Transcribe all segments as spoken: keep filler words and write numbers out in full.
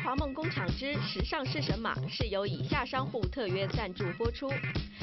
华梦工厂之时尚是神马是由以下商户特约赞助播出。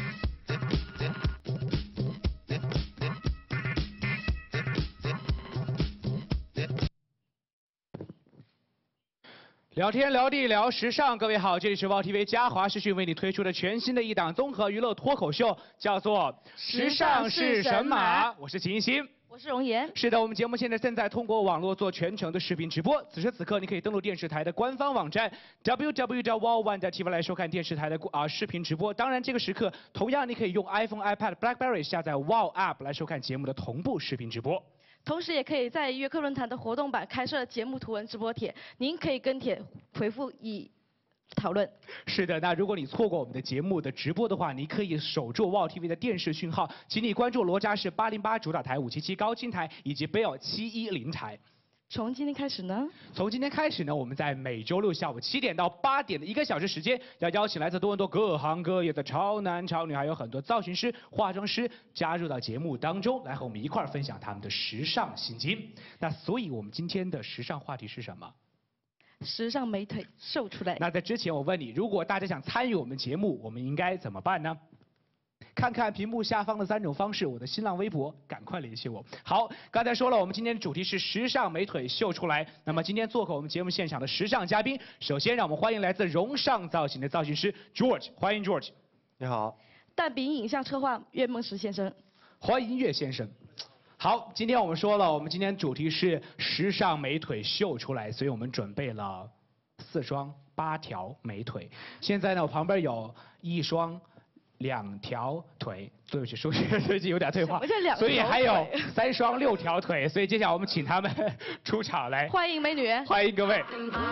聊天聊地聊时尚，各位好，这里是 W O W T V 嘉华视讯为你推出的全新的一档综合娱乐脱口秀，叫做《时尚是神马》，我是秦艺欣。 我是容颜。是的，我们节目现在正在通过网络做全程的视频直播。此时此刻，你可以登录电视台的官方网站 w w w 点 w o w one 点 t v 来收看电视台的啊视频直播。当然，这个时刻同样你可以用 iPhone、iPad、BlackBerry 下载 Wow App 来收看节目的同步视频直播。 同时，也可以在约克论坛的活动版开设节目图文直播帖，您可以跟帖回复以讨论。 是的，那如果你错过我们的节目的直播的话，你可以守住 W O W T V 的电视讯号，请你关注罗家市八零八主打台、五七七高清台以及贝尔七一零台。 从今天开始呢？ 从今天开始呢，我们在每周六下午七点到八点的一个小时时间，要邀请来自多伦多各行各业的超男超女，还有很多造型师、化妆师加入到节目当中，来和我们一块儿分享他们的时尚心经。那所以，我们今天的时尚话题是什么？ 时尚美腿秀出来。 那在之前，我问你，如果大家想参与我们节目，我们应该怎么办呢？ 看看屏幕下方的三种方式，我的新浪微博，赶快联系我。好，刚才说了，我们今天的主题是时尚美腿秀出来。那么今天做客我们节目现场的时尚嘉宾，首先让我们欢迎来自荣尚造型的造型师 George， 欢迎 George。 你好。 蛋饼影像策划岳梦石先生， 欢迎岳先生。 好，今天我们说了，我们今天主题是时尚美腿秀出来，所以我们准备了四双八条美腿。现在呢，我旁边有一双。 两条腿，对不起，数学最近有点退化，所以还有三双六条腿，所以接下来我们请他们出场来， 欢迎美女， 欢迎各位。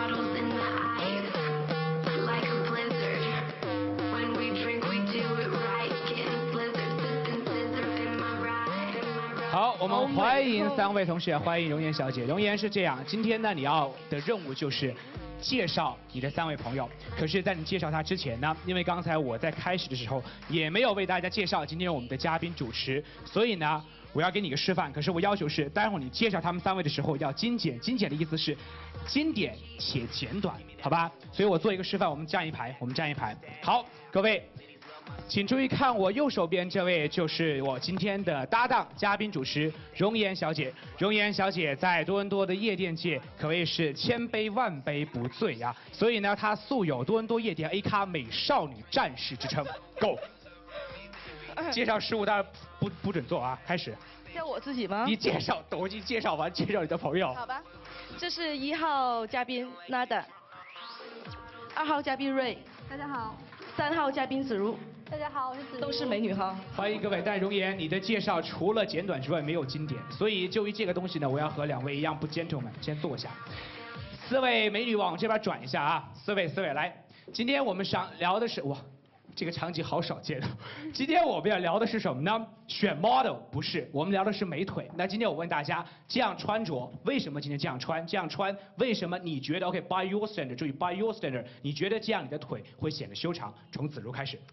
好，我们欢迎三位同学，欢迎容颜小姐。容颜是这样，今天呢，你要的任务就是。 介绍你的三位朋友，可是，在你介绍他之前呢，因为刚才我在开始的时候也没有为大家介绍今天我们的嘉宾主持，所以呢，我要给你个示范。可是我要求是，待会儿你介绍他们三位的时候要精简，精简的意思是经典且简短，好吧？所以我做一个示范，我们站一排，我们站一排。好，各位。 请注意看，我右手边这位就是我今天的搭档嘉宾主持容颜小姐。容颜小姐在多伦多的夜店界可谓是千杯万杯不醉呀、啊，所以呢，她素有多伦多夜店 A 咖美少女战士之称。Go！ 介绍失误当然不不准做啊，开始。 叫我自己吗？ 你介绍，等我已经介绍完，介绍你的朋友。 好吧，这是一号嘉宾 Nada， 二号嘉宾瑞， 大家好。 三号嘉宾子如， 大家好，我是子如， 都是美女哈。 欢迎各位，但容颜，你的介绍除了简短之外没有经典，所以就于这个东西呢，我要和两位一样不 gentleman， 先坐下。四位美女往这边转一下啊，四位四位来，今天我们想聊的是哇，这个场景好少见。今天我们要聊的是什么呢？选 model 不是，我们聊的是美腿。那今天我问大家，这样穿着为什么今天这样穿？这样穿为什么你觉得 OK by your standard？ 注意 by your standard， 你觉得这样你的腿会显得修长？从子如开始。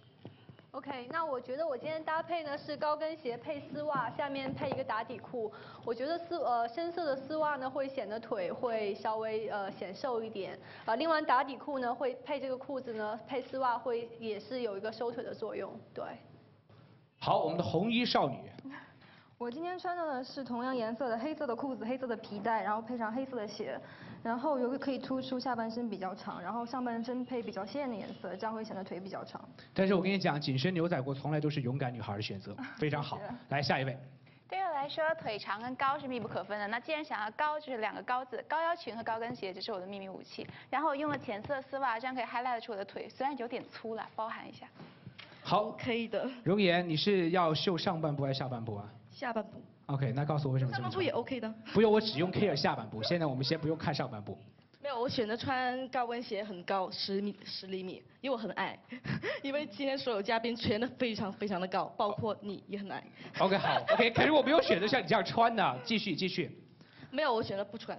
OK， 那我觉得我今天搭配呢是高跟鞋配丝袜，下面配一个打底裤。我觉得丝呃深色的丝袜呢会显得腿会稍微呃显瘦一点，呃另外打底裤呢会配这个裤子呢配丝袜会也是有一个收腿的作用，对。 好，我们的红衣少女。 我今天穿的呢是同样颜色的黑色的裤子、黑色的皮带，然后配上黑色的鞋。 然后有个可以突出下半身比较长，然后上半身配比较鲜艳的颜色，这样会显得腿比较长。 但是我跟你讲，紧身牛仔裤从来都是勇敢女孩的选择，非常好。来下一位。 对我来说，腿长跟高是密不可分的。那既然想要高，就是两个高字，高腰裙和高跟鞋，这是我的秘密武器。然后我用了浅色丝袜，这样可以 highlight 出我的腿，虽然有点粗了，包涵一下。 好， 可以的。 容颜，你是要秀上半部还是下半部啊？ 下半部。 OK， 那告诉我为什么这么穿？ 上半部也 OK 的。 不用，我只用 care 下半部。现在我们先不用看上半部。 没有，我选择穿高跟鞋很高，十米十厘米，因为我很矮。因为今天所有嘉宾全都非常非常的高，包括你也很矮。 OK， 好 ，OK， 可是我没有选择像你这样穿的，继续继续。 没有，我选择不穿。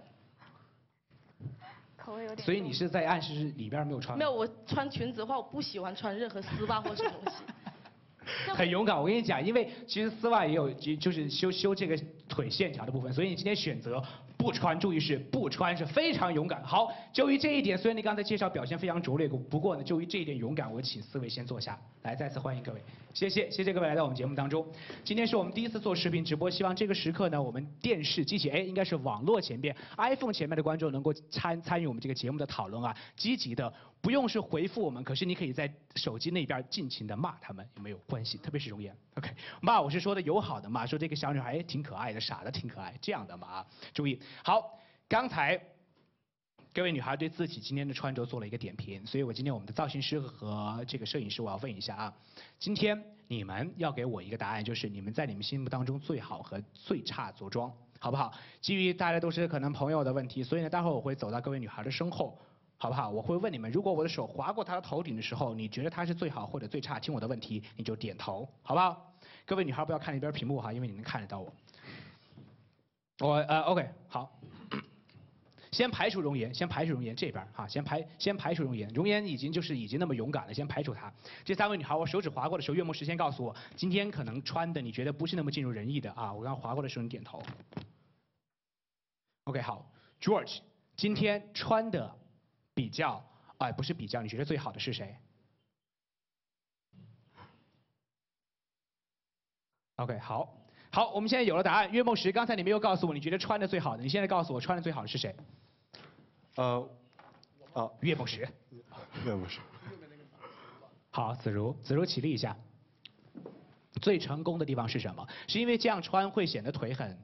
口味有点。 所以你是在暗示里边没有穿？ 没有，我穿裙子的话，我不喜欢穿任何丝袜或什么东西。 很勇敢，我跟你讲，因为其实丝袜也有，就是修修这个腿线条的部分，所以你今天选择不穿，注意是不穿，是非常勇敢。好，就于这一点，虽然你刚才介绍表现非常拙劣，不过呢，就于这一点勇敢，我请四位先坐下。来，再次欢迎各位，谢谢，谢谢各位来到我们节目当中。今天是我们第一次做视频直播，希望这个时刻呢，我们电视机器，哎，应该是网络前面 iPhone 前面的观众能够参参与我们这个节目的讨论啊，积极的，不用是回复我们，可是你可以在手机那边尽情的骂他们，有没有关系？特别是容颜 ，OK， 骂我是说的友好的骂，说这个小女孩挺可爱的，傻的挺可爱，这样的骂啊，注意。好，刚才各位女孩对自己今天的穿着做了一个点评，所以我今天我们的造型师和这个摄影师，我要问一下啊，今天你们要给我一个答案，就是你们在你们心目当中最好和最差着装，好不好？基于大家都是可能朋友的问题，所以呢，待会儿我会走到各位女孩的身后。好不好？我会问你们，如果我的手划过她的头顶的时候，你觉得她是最好或者最差？听我的问题，你就点头，好不好？各位女孩不要看那边屏幕哈，因为你能看得到我。我呃 OK 好，先排除容颜，先排除容颜这边哈，先排先排除容颜，容颜已经就是已经那么勇敢了，先排除她。这三位女孩，我手指划过的时候，月末时先告诉我，今天可能穿的你觉得不是那么尽如人意的啊，我刚划过的时候你点头。OK 好 ，George 今天穿的。比较，哎，不是比较，你觉得最好的是谁 ？OK， 好，好，我们现在有了答案。岳梦石，刚才你没有告诉我，你觉得穿的最好的，你现在告诉我穿的最好的是谁？ 呃，啊， 岳梦石。 岳梦石。 好，子如，子如起立一下。最成功的地方是什么？是因为这样穿会显得腿很，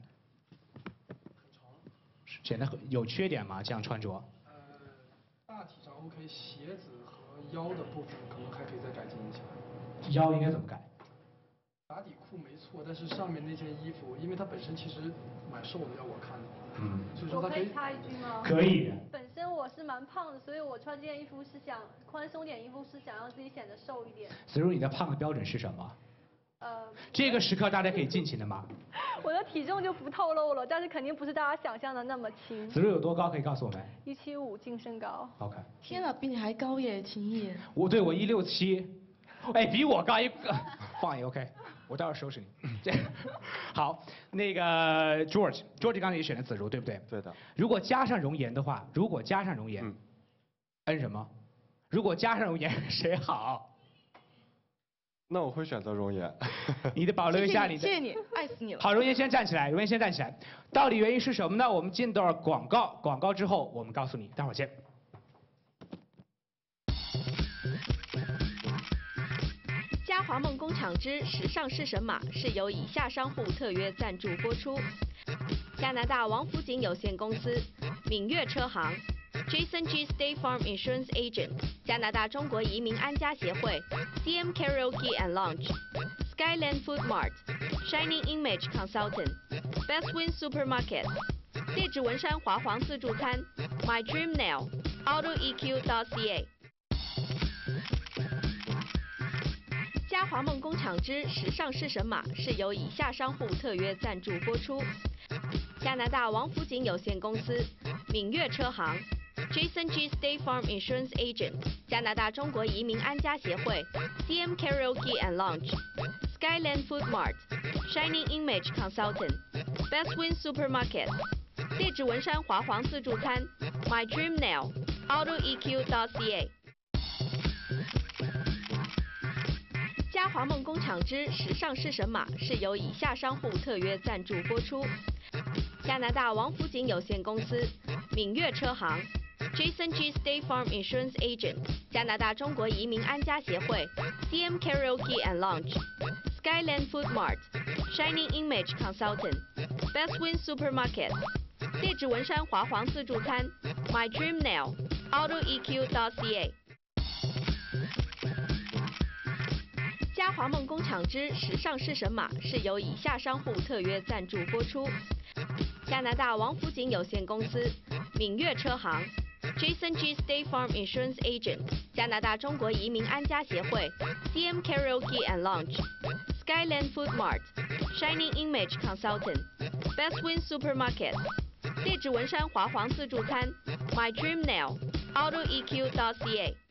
显得有缺点吗？这样穿着？ 大体上 OK， 鞋子和腰的部分可能还可以再改进一下。 腰应该怎么改？ 打底裤没错，但是上面那件衣服，因为它本身其实蛮瘦的，要我看的。 嗯。 所以说它可以。 我可以插一句吗？ 可以。 本身我是蛮胖的，所以我穿这件衣服是想宽松点，衣服是想让自己显得瘦一点。 子如，你的胖的标准是什么？ 呃。 这个时刻大家可以尽情的骂。 我的体重就不透露了，但是肯定不是大家想象的那么轻。 子如有多高可以告诉我们？ 一七五净身高。 OK。 天哪，比你还高耶，秦毅。 我对我一六七，哎，比我高一个，放一 OK， 我待会儿收拾你。这好，那个 George，George 刚才也选了子如，对不对？ 对的。 如果加上容颜的话，如果加上容颜，嗯，恩什么？如果加上容颜，谁好？ 那我会选择容颜。 你的保留一下你的。 谢谢你，爱死你了。 好，容颜先站起来，容颜先站起来。到底原因是什么呢？我们进段广告，广告之后我们告诉你，待会儿见。 嘉华梦工厂之时尚是神马是由以下商户特约赞助播出：加拿大王府井有限公司、闽悦车行、Jason G State Farm Insurance Agent、加拿大中国移民安家协会、C M Karaoke and Lounge、Skyland Food Mart、Shining Image Consultant、Best Win Supermarket、戒指文山华皇自助餐、My Dream Nail、Auto E Q dot C A。嘉华梦工厂之时尚是神马是由以下商户特约赞助播出：加拿大王府井有限公司、闽悦车行、Jason G State Farm Insurance Agent、加拿大中国移民安家协会、C M Karaoke and Lounge、Skyland Food Mart、Shining Image Consultant、Best Win Supermarket、戒指文山华皇自助餐、My Dream Nail、Auto E Q dot C A。嘉华梦工厂之时尚是神马是由以下商户特约赞助播出：加拿大王府井有限公司、闽悦车行、Jason G State Farm Insurance Agent、加拿大中国移民安家协会、C M Karaoke and Lounge、Skyland Food Mart、Shining Image Consultant、Best Win Supermarket、戒指文山华皇自助餐、My Dream Nail、Auto E Q dot C A。嘉华梦工厂之时尚是神马是由以下商户特约赞助播出：加拿大王府井有限公司、闽悦车行、Jason G State Farm Insurance Agent、加拿大中国移民安家协会、C M Karaoke and Lounge、Skyland Food Mart、Shining Image Consultant、Best Win Supermarket、戒指文山华皇自助餐、My Dream Nail、Auto E Q dot C A。